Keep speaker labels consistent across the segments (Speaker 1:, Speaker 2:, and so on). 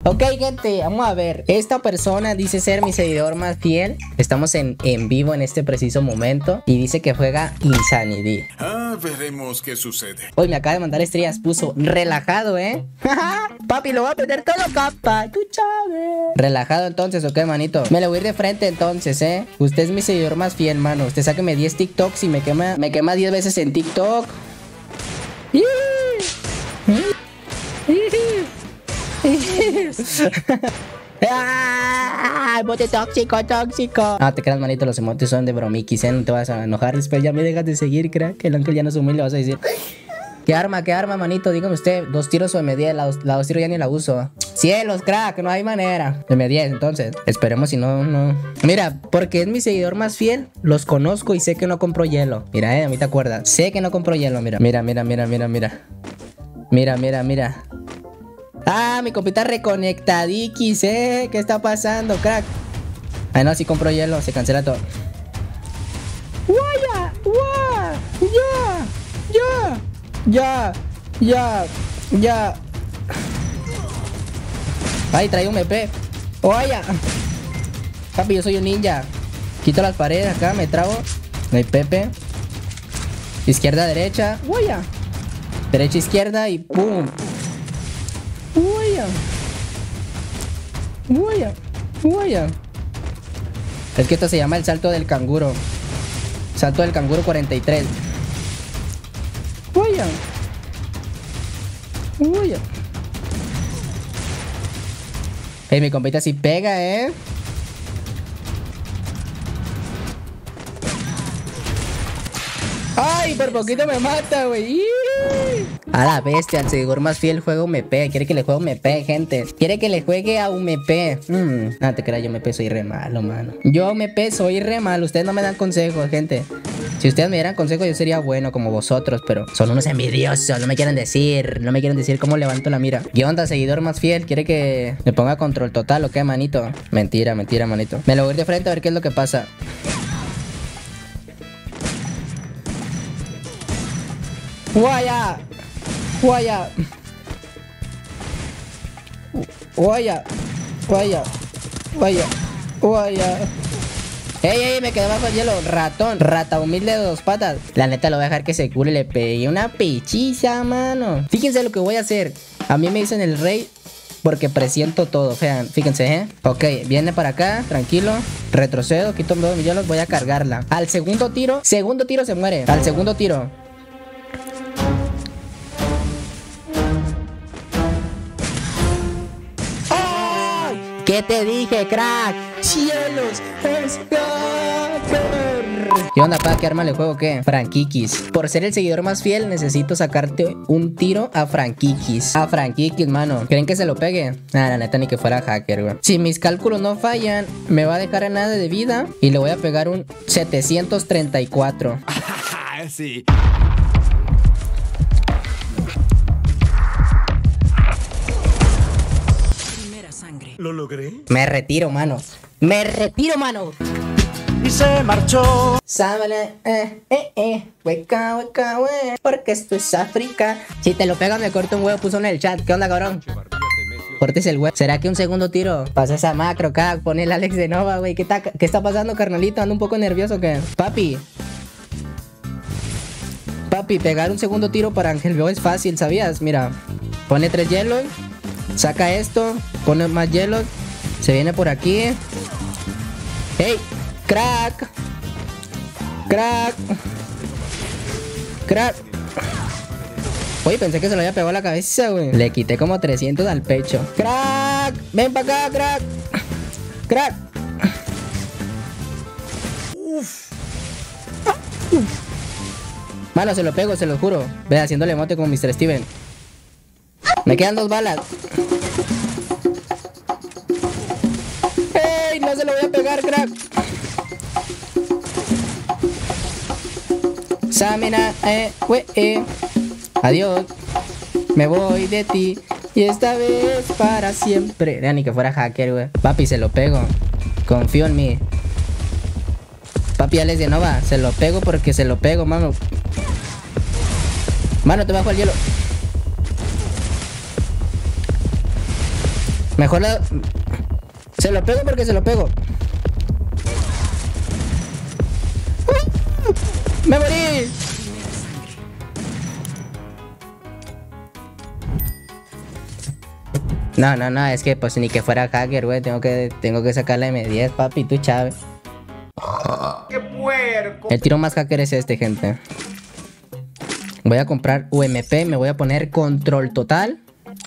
Speaker 1: Ok, gente, vamos a ver. Esta persona dice ser mi seguidor más fiel. Estamos en vivo en este preciso momento. Y dice que juega Insanity.
Speaker 2: Veremos qué sucede.
Speaker 1: Hoy me acaba de mandar estrellas. Puso relajado, Papi, lo voy a perder todo, capa. Tú sabes. Relajado entonces, ok, manito. Me lo voy a ir de frente entonces, Usted es mi seguidor más fiel, mano. Usted sáqueme 10 TikToks y me quema 10 veces en TikTok. ¡Ah! Bote tóxico, tóxico. No te creas, manito, los emotes son de bromiquis, No te vas a enojar. Después ya me dejas de seguir, crack. El ángel ya no es humilde, vas a decir. ¿Qué arma, manito? Dígame usted. 2 tiros o M10. La 2 tiros ya ni la uso. Cielos, crack, no hay manera. M10, entonces. Esperemos si no. Mira, porque es mi seguidor más fiel, los conozco y sé que no compro hielo. Mira, a mí te acuerdas. Sé que no compro hielo, mira. Mira. Mira. Ah, mi compita reconectadiquis, ¿qué está pasando, crack? Ah, no, si compro hielo, se cancela todo. ¡Guaya! ¡Ya! Ay, trae un MP. ¡Guaya! Papi, yo soy un ninja. Quito las paredes acá, me trago. No hay Pepe. Izquierda, derecha. ¡Guaya! Derecha, izquierda y ¡pum! Guaya. Es que esto se llama el salto del canguro. Salto del canguro 43. Guaya. Mi compita sí pega, Ay, por poquito me mata, güey. A la bestia, el seguidor más fiel juega UMP. Quiere que le juegue UMP, gente. Quiere que le juegue a UMP. No te creas, yo UMP soy re malo, mano. Yo UMP soy re malo. Ustedes no me dan consejos, gente. Si ustedes me dieran consejos, yo sería bueno como vosotros. Pero son unos envidiosos. No me quieren decir cómo levanto la mira. ¿Qué onda, seguidor más fiel? ¿Quiere que me ponga control total o qué, manito? Mentira, manito. Me lo voy a ir de frente a ver qué es lo que pasa. Guaya. Ey, me quedé bajo el hielo. Rata humilde de 2 patas. La neta lo voy a dejar que se cure. Le pegué una pechiza, mano. Fíjense lo que voy a hacer. A mí me dicen el rey porque presiento todo. Fíjense, Ok, viene para acá, tranquilo. Retrocedo, quito 2 millones, voy a cargarla. Al segundo tiro se muere. Al segundo tiro. ¿Qué te dije, crack? ¡Cielos! ¡Es hacker! ¿Qué onda, pa? ¿Qué arma le juego? ¿Qué? Frankikis. Por ser el seguidor más fiel, necesito sacarte un tiro a Frankikis. A Frankikis, mano. ¿Creen que se lo pegue? La neta, ni que fuera hacker, güey. Si mis cálculos no fallan, me va a dejar en nada de vida y le voy a pegar un 734.
Speaker 2: Sí.
Speaker 3: ¿Lo logré?
Speaker 1: Me retiro, mano.
Speaker 3: Y se marchó.
Speaker 1: Sábale, hueca, porque esto es África. Si te lo pega me corto un huevo, puso en el chat. ¿Qué onda, cabrón? Cortes el huevo. ¿Será que un segundo tiro? Pasa esa macro, crack. Pone el Alex de Nova, güey. ¿Qué está pasando, carnalito? Ando un poco nervioso, ¿qué? Papi, pegar un segundo tiro para Ángel Veo es fácil, ¿sabías? Mira, pone 3 hielos. Saca esto, pone más hielo. Se viene por aquí. ¡Hey! ¡Crack! Oye, pensé que se lo había pegado a la cabeza, güey. Le quité como 300 al pecho. ¡Crack! ¡Ven para acá, crack! Mano, se lo pego, se lo juro. Ve haciéndole emote como Mr. Steven. Me quedan 2 balas. ¡Ey! No se lo voy a pegar, crack. Samina, Adiós. Me voy de ti. Y esta vez para siempre. Ni que fuera hacker, güey. Papi, se lo pego. Confío en mí. Papi, Alex de Nova. Se lo pego porque se lo pego, mano. Mano, te bajo el hielo. Mejor la... Se lo pego porque se lo pego. ¡Me morí! No, es que pues ni que fuera hacker, güey. Tengo que sacar la M10, papi, tú chave.
Speaker 3: ¡Qué puerco!
Speaker 1: El tiro más hacker es este, gente. Voy a comprar UMP, me voy a poner control total.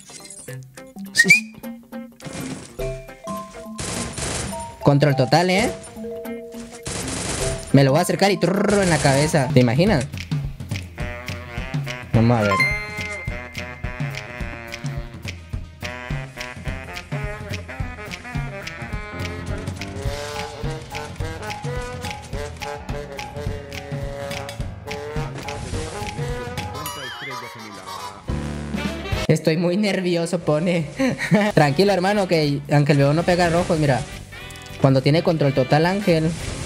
Speaker 1: Control total, Me lo voy a acercar y trrr en la cabeza. ¿Te imaginas? Vamos a ver. Estoy muy nervioso, pone. Tranquilo, hermano, que aunque el bebé no pega rojos, mira. Cuando tiene control total, Ángel.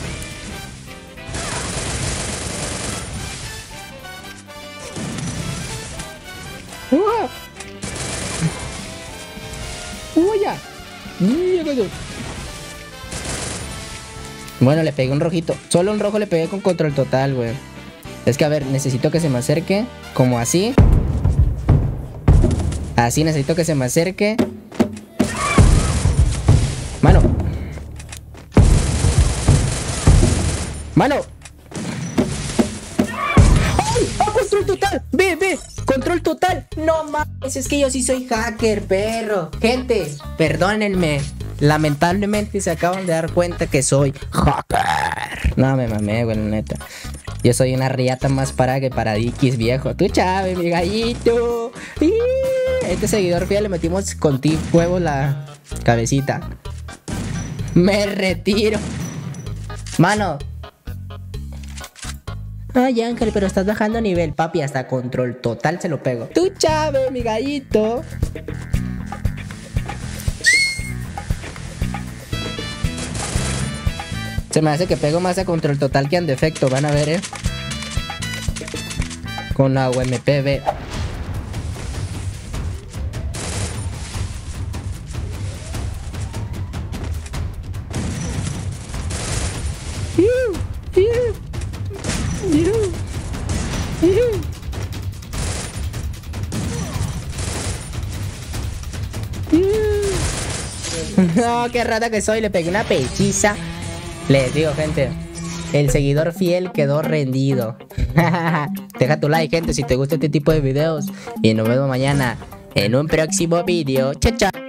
Speaker 1: Ya. Bueno, le pegué un rojito. Solo un rojo le pegué con control total, güey. Es que, a ver, necesito que se me acerque. Como así. Así necesito que se me acerque. Mano. Mano. ¡Ay! ¡Oh, control total! ¡Ve! ¡Control total! No mames, es que yo sí soy hacker, perro. Gente, perdónenme. Lamentablemente se acaban de dar cuenta que soy hacker. No, me mamé, güey, neta. Yo soy una riata más para que para Dikis, viejo. Tú, chave, mi gallito. Este seguidor fiel le metimos contigo huevo la cabecita. Me retiro. Mano. Ay, Ángel, pero estás bajando nivel, papi. Hasta control total se lo pego. Tú, chave, mi gallito. Se me hace que pego más a control total que en defecto. Van a ver, con la UMPB. No, qué rata que soy. Le pegué una pechiza. Les digo, gente, el seguidor fiel quedó rendido. Deja tu like, gente, si te gusta este tipo de videos. Y nos vemos mañana en un próximo video. Chao, chao.